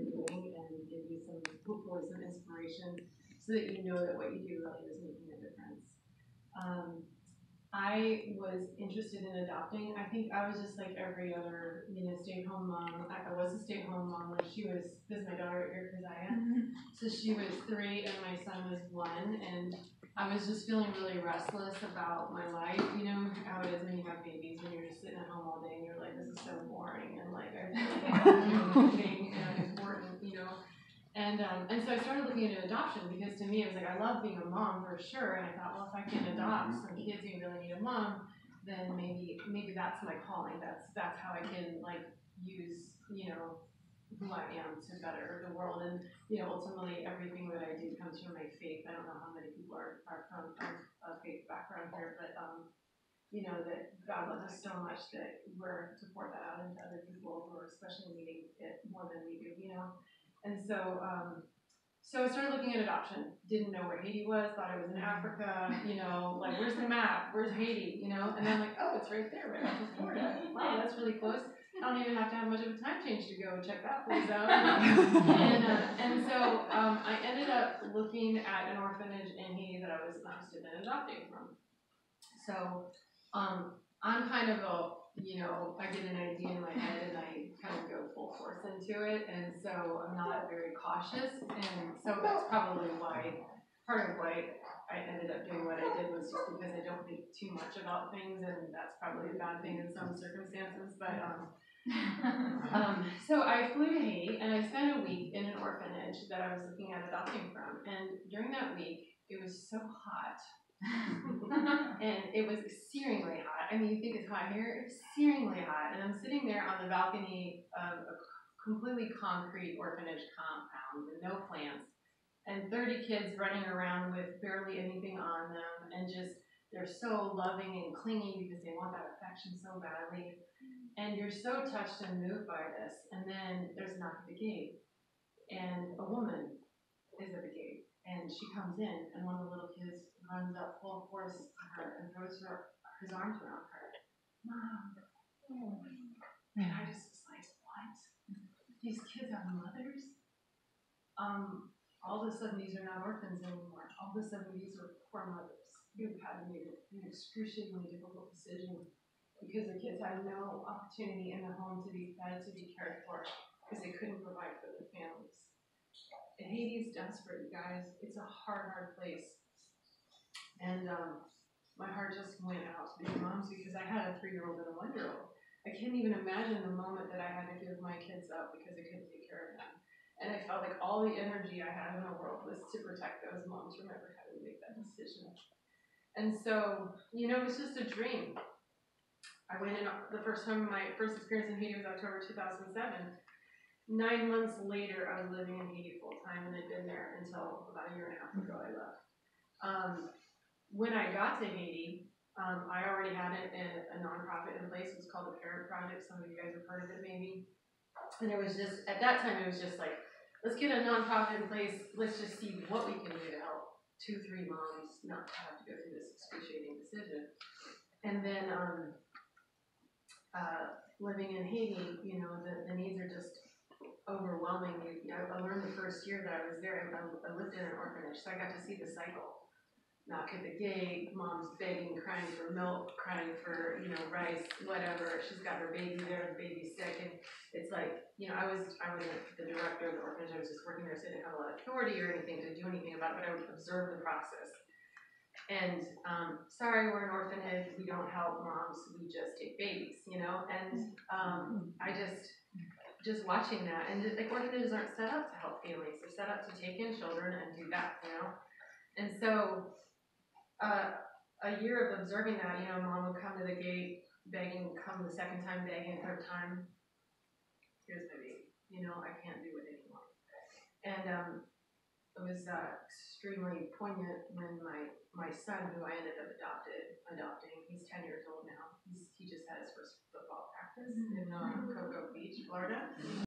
you're doing and give you some, hopefully some inspiration so that you know that what you do really is making a difference. I was interested in adopting. I think I was just like every other, stay-at-home mom. I was a stay-at-home mom when she was, because my daughter, Keziah, so she was 3 and my son was 1, and I was just feeling really restless about my life, how it is when you have babies, when you're just sitting at home all day and you're like, this is so boring, and like, I feel like I have to do anything important, And so I started looking into adoption because to me it was like I love being a mom for sure, and I thought, well, if I can adopt some kids who really need a mom, then maybe that's my calling. That's how I can use who I am to better the world, and ultimately everything that I do comes from my faith. I don't know how many people are from a faith background here, but that God loves us so much that we're to pour that out into other people who are especially needing it more than we do, And so I started looking at adoption. Didn't know where Haiti was, thought it was in Africa, where's the map? Where's Haiti? And I'm like, oh, it's right there, right off of Florida. Wow, that's really close. I don't even have to have much of a time change to go check that place out. And so I ended up looking at an orphanage in Haiti that I was interested in adopting from. So I'm kind of I get an idea in my head and I kind of go full force into it, and so I'm not very cautious, and so that's probably part of why I ended up doing what I did was just because I don't think too much about things, and that's probably a bad thing in some circumstances, but so I flew to Haiti, and I spent a week in an orphanage that I was looking at adopting from, and during that week, it was so hot. And it was searingly hot. I mean, you think it's hot here? It's searingly hot. And I'm sitting there on the balcony of a completely concrete orphanage compound with no plants, and 30 kids running around with barely anything on them, and just, they're so loving and clingy because they want that affection so badly. And you're so touched and moved by this. And then there's a knock at the gate, and a woman is at the gate. And she comes in, and one of the little kids runs up full force to her and throws his arms around her. Mom. And I just was like, what? These kids have mothers? All of a sudden, these are not orphans anymore. All of a sudden, these are poor mothers who had made an excruciatingly difficult decision because the kids had no opportunity in the home to be fed, to be cared for, because they couldn't provide for their families. And Haiti is desperate, you guys. It's a hard place. And my heart just went out to these moms because I had a 3-year-old and a 1-year-old. I can't even imagine the moment that I had to give my kids up because I couldn't take care of them. And I felt like all the energy I had in the world was to protect those moms from ever having to make that decision. And so, it was just a dream. I went in the first time, my first experience in Haiti was October 2007. 9 months later, I was living in Haiti full time, and I'd been there until about a year and a half ago I left. When I got to Haiti, I already had a nonprofit in place. It was called the Parent Project. Some of you guys have heard of it maybe. And it was just, at that time, it was just like, let's get a nonprofit in place. Let's just see what we can do to help 2-3 moms not have to go through this excruciating decision. And then living in Haiti, the needs are just overwhelming. I learned the first year that I was there, I lived in an orphanage, so I got to see the cycle. Knock at the gate, mom's begging, crying for milk, crying for, rice, whatever. She's got her baby there, the baby's sick, and it's like, I wasn't the director of the orphanage, I was just working there, so I didn't have a lot of authority or anything to do anything about it, but I would observe the process. And sorry, we're an orphanage, we don't help moms, we just take babies, and I just watching that, and like orphanages aren't set up to help families, they're set up to take in children and do that, And so a year of observing that, mom would come to the gate begging, come the second time begging, third time, here's my baby, I can't do it anymore. And it was extremely poignant when my son, who I ended up adopting, he's 10 years old now, he just had his first football practice in Cocoa Beach, Florida.